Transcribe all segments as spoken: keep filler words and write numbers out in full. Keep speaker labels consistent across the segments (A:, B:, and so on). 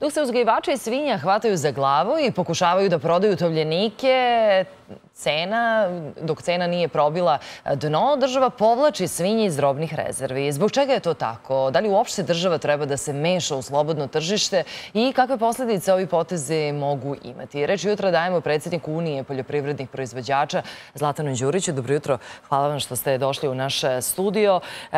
A: Dok se uzgajivači svinja hvataju za glavu i pokušavaju da prodaju tovljenike, cena, dok cena nije probila dno, država povlači svinje iz robnih rezervi. Zbog čega je to tako? Da li uopšte država treba da se meša u slobodno tržište i kakve posledice ovi potezi mogu imati? Reč jutra dajemo predsjedniku Unije poljoprivrednih proizvođača Zlatanu Đuriću. Dobro jutro, hvala vam što ste došli u naš studio.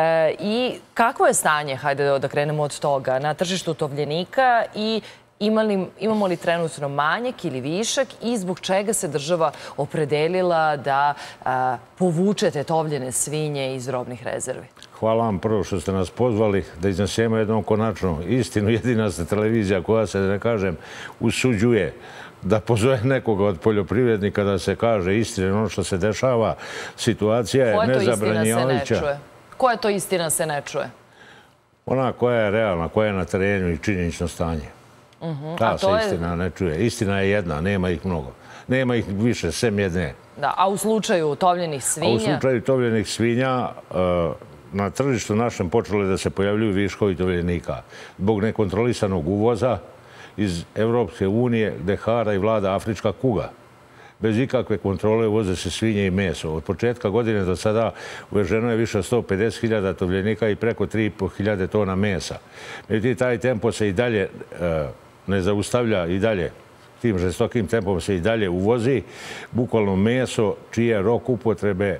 A: I kakvo je stanje, hajde da krenemo od toga, na tržištu tovljenika i imamo li trenutno manjak ili višak i zbog čega se država opredelila da povuče te tovljene svinje iz robnih rezervi?
B: Hvala vam prvo što ste nas pozvali da iznesemo jednom konačno istinu. Jedina ste televizija koja se, da ne kažem, usuđuje da pozove nekoga od poljoprivrednika da se kaže istina ono što se dešava. Situacija je nezabranjavajuća.
A: Koja to istina se ne čuje?
B: Ona koja je realna, koja je na terenu i činjenično stanje. Ta se istina ne čuje. Istina je jedna, nema ih mnogo. Nema ih više, sem jedne.
A: A u slučaju tovljenih svinja?
B: A u slučaju tovljenih svinja na tržištu našem počeli da se pojavljuju viškovi tovljenika. Zbog nekontrolisanog uvoza iz Evropske unije gde hara i vlada afrička kuga. Bez ikakve kontrole uvoze se svinje i meso. Od početka godine do sada uveženo je više od sto pedeset hiljada tovljenika i preko tri i po hiljade tona mesa. Međutim, taj tempo se i dalje ne zaustavlja i dalje. Tim žestokim tempom se i dalje uvozi. Bukvalno meso čije rok upotrebe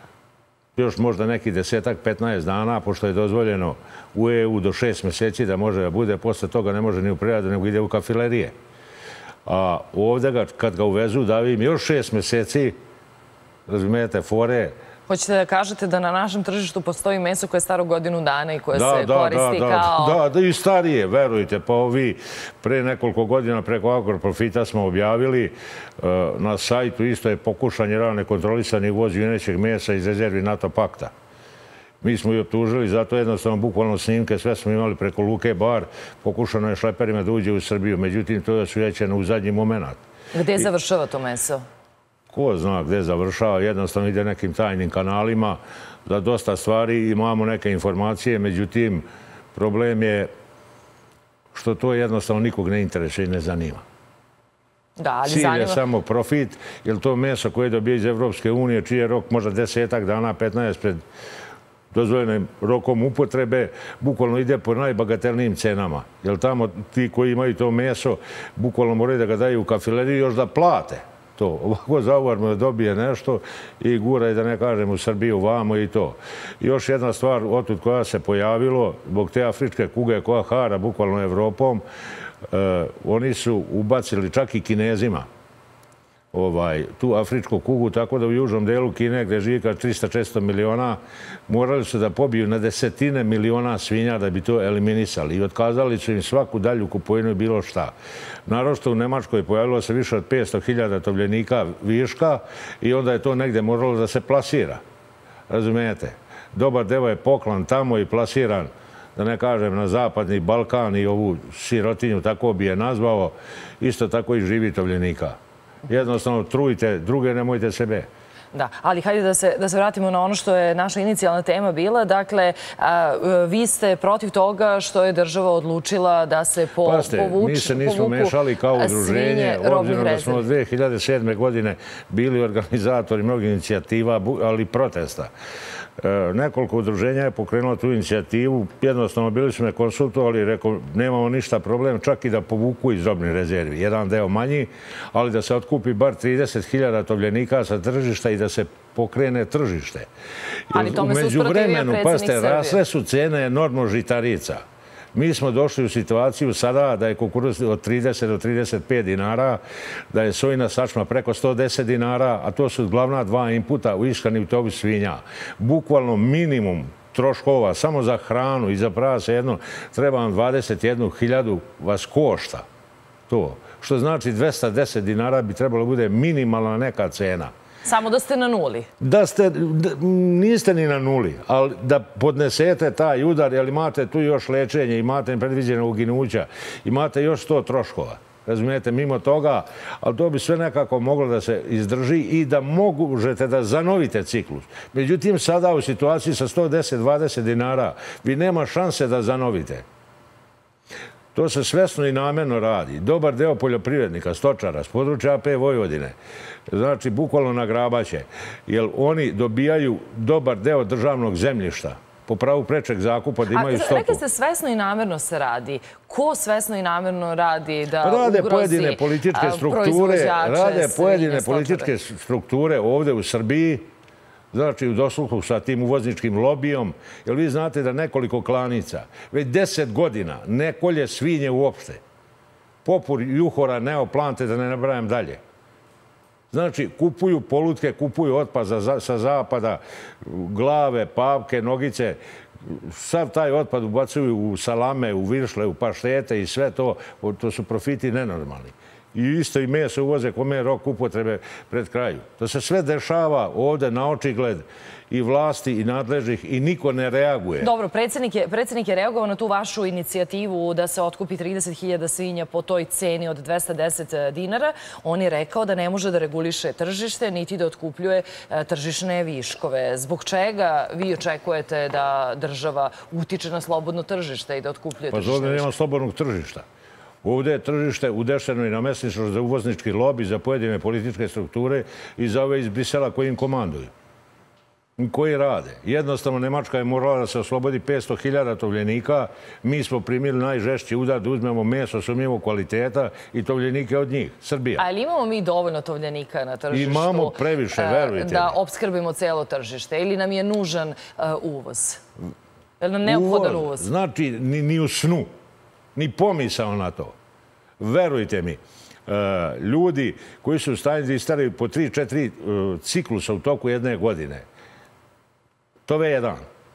B: još možda neki desetak, petnaest dana, pošto je dozvoljeno u E U do šest meseci da može da bude, posle toga ne može ni u preradu, nego ide u kafilerije. A ovdje kad ga uvezu davi im još šest meseci, razumijete, fore.
A: Hoćete da kažete da na našem tržištu postoji meso koje je staro godinu dana i koje se koristi kao...
B: Da, da, i starije, verujte. Pa ovi pre nekoliko godina preko Agroprofita smo objavili na sajtu, isto je pokušanje rano nekontrolisani uvoz junećeg mesa iz rezervi NATO pakta. Mi smo i optužili, zato jednostavno bukvalno snimke, sve smo imali preko Luke Bar, pokušano je šleperima da uđe u Srbiju, međutim to je osvećeno u zadnji moment.
A: Gde završava to meso?
B: Ko zna gde završava, jednostavno ide nekim tajnim kanalima, za dosta stvari imamo neke informacije, međutim problem je što to jednostavno nikog ne interesuje i ne zanima. Cilj je samo profit, jer to meso koje dobije iz Evropske unije, čiji je rok možda desetak dana, petnaest pred dozvoljenim rokom upotrebe, bukvalno ide po najbagatelnijim cenama. Jer tamo ti koji imaju to meso, bukvalno moraju da ga daju u kafileriju još da plate to. Ovako zauvarno da dobije nešto i gura i da ne kažem u Srbiju vamo i to. Još jedna stvar otud koja se pojavilo, zbog te afričke kuge koja hara bukvalno Evropom, oni su ubacili čak i Kinezima tu afričku kugu, tako da u južnom delu Kine, gde živi kao tristo do četiristo miliona, morali su da pobiju na desetine miliona svinja da bi to eliminisali i otkazali su im svaku dalju kupovinu i bilo šta. Naročito u Nemačkoj pojavilo se više od petsto hiljada tovljenika viška i onda je to negde moralo da se plasira. Razumijete? Dobar deo je poklan tamo i plasiran, da ne kažem, na zapadni Balkan i ovu sirotinju, tako bi je nazvao, isto tako i živi tovljenika. Jednostavno, trujte druge, nemojte sebe.
A: Da, ali hajde da se vratimo na ono što je naša inicijalna tema bila. Dakle, vi ste protiv toga što je država odlučila da se povuku
B: Pazite, mi se nismo mešali kao udruženje, obzirom da smo od dve hiljade sedme. godine bili organizatori mnogih inicijativa, ali protesta. Nekoliko udruženja je pokrenulo tu inicijativu. Jednostavno, bili smo me konsultovali i rekao, nemamo ništa problem, čak i da povuku iz robnih rezervi. Jedan deo manji, ali da se otkupi bar trideset hiljada tovljenika sa tržišta i da se pokrene tržište. Umeđu vremenu, pazite, rasle su cene enormno žitarica. Mi smo došli u situaciju sada da je kukuruz od trideset do trideset pet dinara, da je sojina sačma preko sto deset dinara, a to su glavna dva inputa u ishrani u tovu svinja. Bukvalno minimum troškova samo za hranu i za prase jedno treba vam dvadeset jednu hiljadu vas košta. To. Što znači dvesta deset dinara bi trebalo bude minimalna neka cena.
A: Samo da ste na nuli?
B: Da ste, niste ni na nuli, ali da podnesete taj udar, jer imate tu još lečenje, imate predviđene uginuća, imate još sto troškova. Razumijete, mimo toga, ali to bi sve nekako moglo da se izdrži i da možete da zanovite ciklus. Međutim, sada u situaciji sa sto deset do dvadeset dinara vi nema šanse da zanovite. To se svesno i namjerno radi. Dobar deo poljoprivrednika, stočara, s područja A P Vojvodine, znači bukvalno nagrabaće, jer oni dobijaju dobar deo državnog zemljišta po pravu prečeg zakupa da imaju stoku.
A: Rekli ste svesno i namjerno se radi. Ko svesno i namjerno radi da
B: rade
A: ugrozi
B: pojedine političke strukture, rade pojedine političke strukture ovdje u Srbiji, znači u dosluhu sa tim uvozničkim lobijom, jer vi znate da nekoliko klanica već deset godina ne kolje svinje uopšte. Popur juhora, neoplante, da ne nabrajam dalje. Znači, kupuju polutke, kupuju otpad sa zapada, glave, pavke, nogice. Sav taj otpad ubacuju u salame, u viršle, u paštete i sve to. To su profiti nenormalni. I isto i meso uvoze kome je rok upotrebe pred kraju. To se sve dešava ovdje na očigled i vlasti i nadležnih i niko ne reaguje.
A: Dobro, predsjednik je reagovao na tu vašu inicijativu da se otkupi trideset hiljada svinja po toj ceni od dvesta deset dinara. On je rekao da ne može da reguliše tržište niti da otkupljuje tržišne viškove. Zbog čega vi očekujete da država utiče na slobodno tržište i da otkupljuje tržišne viškove?
B: Pa ovdje nema slobodnog tržišta. Ovdje je tržište udešeno i namesnično za uvoznički lobi, za pojedine političke strukture i za ove iz Brisela koji im komanduju. Koji rade. Jednostavno, Nemačka je morala da se oslobodi petsto hiljada tovljenika. Mi smo primili najžešći udar da uzmemo meso sumnjivog kvaliteta i tovljenike od njih. Srbija.
A: Ali imamo mi dovoljno tovljenika na tržištu?
B: Imamo previše, verujte mi.
A: Da opskrbimo cijelo tržište ili nam je nužan uvoz? Je li nam neophodan uvoz?
B: Znači, ni u snu. Ni pomisao na to. Verujte mi, ljudi koji su u stanju da istaraju po tri četiri ciklusa u toku jedne godine, to ve jedan.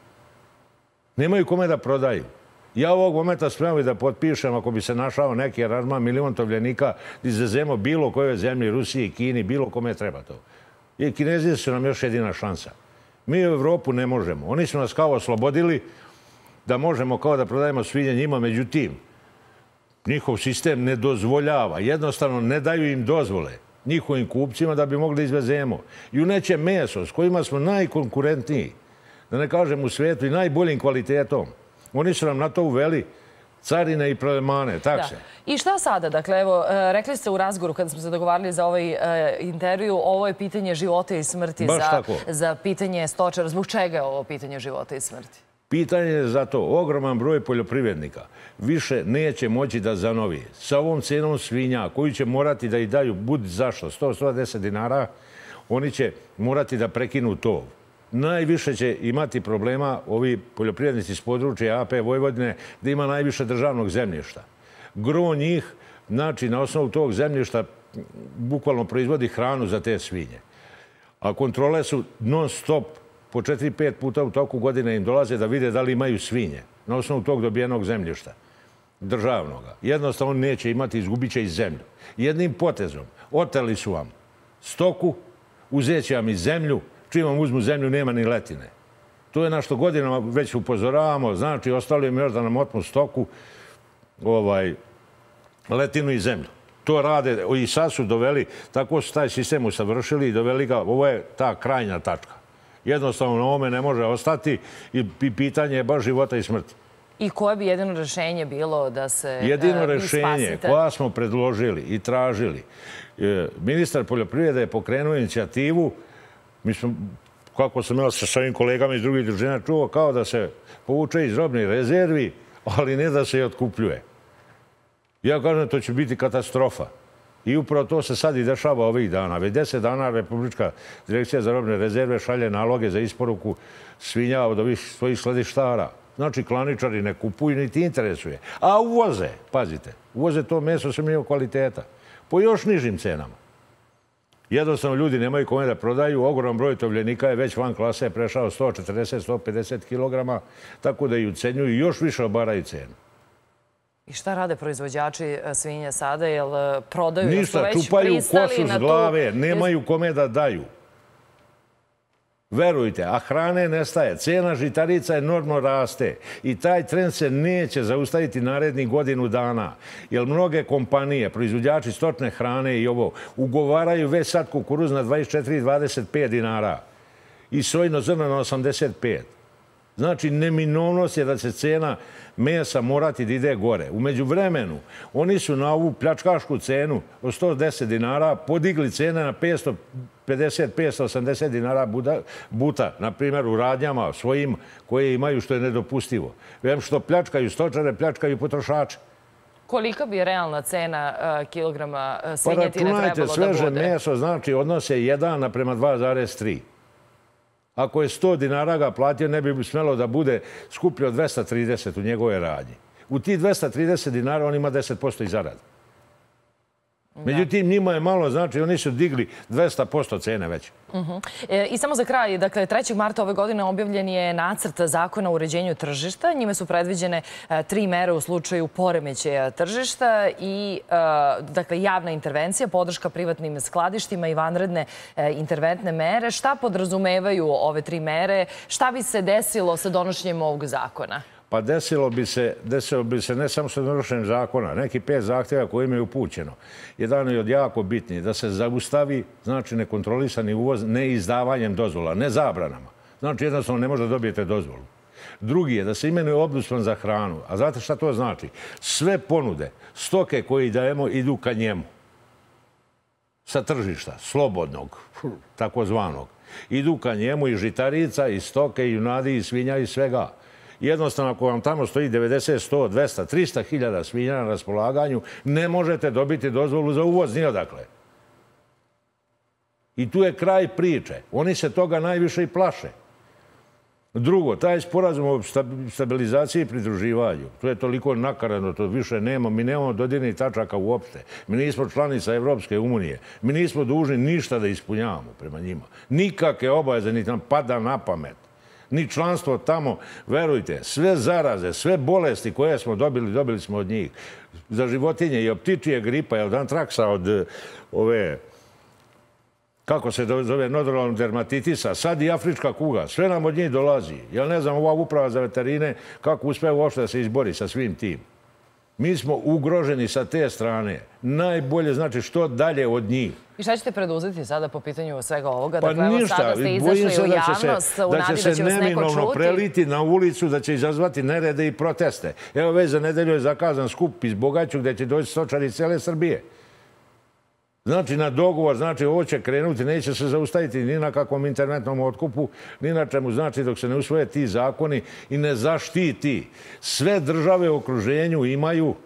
B: Nemaju kome da prodaju. Ja ovog momenta spremam i da potpišem, ako bi se našao neki aranžman, milion tovljenika, da izvezemo bilo koje zemlje, Rusiji, Kini, bilo kome treba to. I Kinezi su nam još jedina šansa. Mi u Evropu ne možemo. Oni su nas kao oslobodili da možemo kao da prodajemo svinje njima, međutim, njihov sistem ne dozvoljava, jednostavno ne daju im dozvole njihovim kupcima da bi mogli izvezemo. Juneće meso s kojima smo najkonkurentniji, da ne kažem u svijetu, i najboljim kvalitetom. Oni su nam na to uveli carine i prelemane, takse.
A: I šta sada? Dakle, evo, rekli ste u razgovoru kada smo se dogovarali za ovaj intervju, ovo je pitanje života i smrti za pitanje stočara. Zbog čega je ovo pitanje života i smrti?
B: Pitanje je za to. Ogroman broj poljoprivrednika više neće moći da zanovi. Sa ovom cenom svinja koju će morati da i daju, budi zašto, sto do sto deset dinara, oni će morati da prekinu to. Najviše će imati problema ovi poljoprivrednici s područja A P Vojvodine da ima najviše državnog zemljišta. Gro njih, znači na osnovu tog zemljišta, bukvalno proizvodi hranu za te svinje. A kontrole su non stop po četiri pet puta u toku godine im dolaze da vide da li imaju svinje na osnovu tog dobijenog zemljišta državnoga. Jednostavno neće imati, izgubit će i zemlju. Jednim potezom oteli su vam stoku, uzet će vam i zemlju, čim vam uzmu zemlju nema ni letine. To je na što godinama već upozoravamo, znači ostalo im još da nam otmu stoku, letinu i zemlju. To rade i sad su doveli, tako su taj sistem usavršili i doveli ga, ovo je ta krajnja tačka. Jednostavno na ovome ne može ostati i pitanje je baš života i smrti.
A: I koje bi jedino rešenje bilo da se vi spasite?
B: Jedino rešenje koja smo predložili i tražili. Ministar poljoprivrede je pokrenuo inicijativu, mi smo, kako sam imao sa svojim kolegama iz drugih družina, čuo kao da se povuče iz robnih rezervi, ali ne da se i otkupljuje. Ja kažem, to će biti katastrofa. I upravo to se sad i dešava ovih dana. Već deset dana Republička direkcija za robne rezerve šalje naloge za isporuku svinja od ovih svojih skladištara. Znači, klaničari ne kupuju, niti interesuje. A uvoze, pazite, uvoze to meso sumnjivog kvaliteta po još nižim cenama. Jednostavno, ljudi nemaju kome da prodaju. Ogroman broj tovljenika je već van klase prešao sto četrdeset do sto pedeset kilograma, tako da i ucenjuju i još više obaraju cenu.
A: I šta rade proizvođači svinja sada? Jel prodaju?
B: Ništa, čupaju košu s glave, nemaju kome da daju. Verujte, a hrane nestaje. Cena žitarica enormno raste i taj trend se neće zaustaviti narednih godinu dana. Jer mnoge kompanije, proizvođači stočne hrane i ovo, ugovaraju već sad kukuruz na dvadeset četiri do dvadeset pet dinara i sojno zrno na osamdeset pet. Znači, neminovnost je da se cena mesa morati da ide gore. U međuvremenu, oni su na ovu pljačkašku cenu od sto deset dinara podigli cene na petsto pedeset do petsto osamdeset dinara buta, na primjer u radnjama svojim koje imaju, što je nedopustivo. Vem što pljačkaju stočare, pljačkaju potrošače.
A: Kolika bi realna cena kilograma svinjetine trebalo da bude?
B: Pa računajte, sveže meso znači odnose jedan naprema dva zarez tri. Ako je sto dinara ga platio, ne bi smelo da bude skuplje od dvesta trideset u njegove radnji. U tih dvesta trideset dinara on ima deset posto i zarada. Međutim, njima je malo, znači oni su digli dvesta posto cene već.
A: I samo za kraj, dakle, trećeg marta ove godine objavljen je nacrt zakona o uređenju tržišta. Njime su predviđene tri mere u slučaju poremećaja tržišta i, dakle, javna intervencija, podrška privatnim skladištima i vanredne interventne mere. Šta podrazumevaju ove tri mere? Šta bi se desilo sa donošenjem ovog zakona?
B: Pa desilo bi se, desilo bi se ne samo sa donošenjem zakona, neki pet zahtjeva koji imaju upućeno. Jedan je od jako bitniji, da se zaustavi, znači, nekontrolisani uvoz neizdavanjem dozvola, ne zabranama. Znači, jednostavno ne može da dobijete dozvolu. Drugi je da se imenuje ombudsman za hranu. A znate šta to znači? Sve ponude, stoke koje dajemo, idu ka njemu. Sa tržišta, slobodnog, takozvanog. Idu ka njemu i žitarica, i stoke, i junadi, i svinja, i svega. Jednostavno, ako vam tamo stoji devedeset, sto, dvesta, trista hiljada svinja na raspolaganju, ne možete dobiti dozvolu za uvoz nijodakle. I tu je kraj priče. Oni se toga najviše i plaše. Drugo, taj sporazum o stabilizaciji i pridruživanju, to je toliko nakaradno, to više nema. Mi nemamo dodirnih tačaka uopšte. Mi nismo članica Evropske unije. Mi nismo dužni ništa da ispunjavamo prema njima. Nikakve obaveze niti nam pada na pamet. Ni članstvo tamo, verujte, sve zaraze, sve bolesti koje smo dobili, dobili smo od njih. Za životinje i od ptičije gripa, od antraksa, od ove, kako se zove, nodoralnog dermatitisa, sad i afrička kuga. Sve nam od njih dolazi. Ja ne znam, ova uprava za veterine, kako uspe uopšte da se izbori sa svim tim. Mi smo ugroženi sa te strane. Najbolje znači što dalje od njih.
A: I šta ćete preduzeti sada po pitanju svega ovoga?
B: Pa ništa. Bojim se da će se neminovno
A: čuti.
B: preliti na ulicu, da će izazvati nerede i proteste. Evo već za nedelju je zakazan skup iz Bogaću gde će doći stočari iz cele Srbije. Znači, na dogovor, znači, ovo će krenuti, neće se zaustaviti ni na kakvom internetnom otkupu, ni na čemu, znači, dok se ne usvoje ti zakoni i ne zaštiti. Sve države u okruženju imaju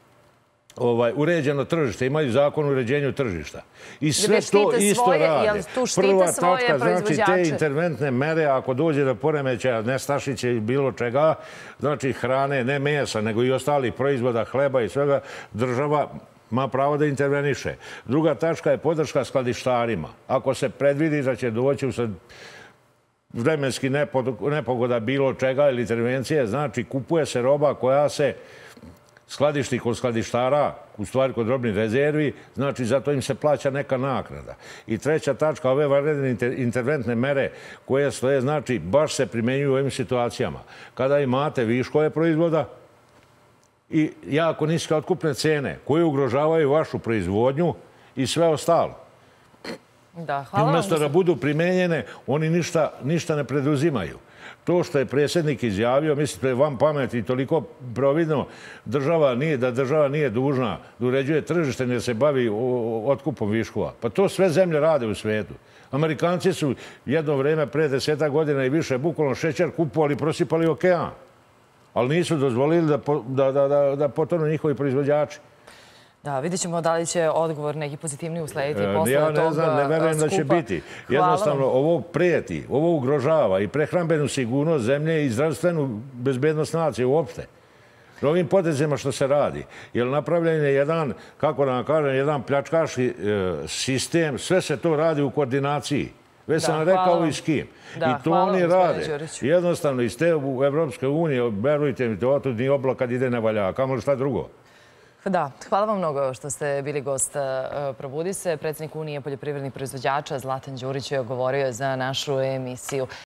B: uređeno tržište, imaju zakon o uređenju tržišta. I sve to isto rade. Prva tačka, znači, te interventne mere, ako dođe do poremećaja nestašića i bilo čega, znači, hrane, ne mesa, nego i ostalih proizvoda, hleba i svega, država ima pravo da interveniše. Druga tačka je podrška skladištarima. Ako se predvidi da će doći usled vremenski nepogoda bilo čega ili intervencije, znači kupuje se roba koja se skladišti kod skladištara, u stvari kod robnih rezervi, znači zato im se plaća neka naknada. I treća tačka, ove vanredne interventne mere koje stoje, znači baš se primenjuju u ovim situacijama. Kada imate viškove proizvoda i jako niske otkupne cene koje ugrožavaju vašu proizvodnju i sve ostalo. Umjesto da budu primenjene, oni ništa ne preduzimaju. To što je predsjednik izjavio, mislim da je vam pameti toliko providno da država nije dužna da uređuje tržište, ne se bavi otkupom viškova. Pa to sve zemlje rade u svijetu. Amerikanci su jedno vreme pre deseta godina i više bukvalno šećer kupovali i prosipali okean. Ali nisu dozvolili da potonu njihovi proizvođači.
A: Da, vidjet ćemo da li će odgovor neki pozitivni uslediti posle tog skupa.
B: Ja ne znam, ne verujem da će biti. Jednostavno, ovo prijeti, ovo ugrožava i prehrambenu sigurnost zemlje i zdravstvenu bezbednost nacije uopšte. Ovim potezima što se radi, jer napravljen je jedan, kako da vam kažem, jedan pljačkaški sistem, sve se to radi u koordinaciji. Već sam rekao i s kim. I to oni rade. Jednostavno, iz te u Evropske unije, verujte mi, to ni obla kad ide ne valja. Kamo li šta drugo?
A: Da, hvala vam mnogo što ste bili gost Probudi se. Predsjednik Unije poljoprivrednih proizvođača Zlatan Đurić je govorio za našu emisiju.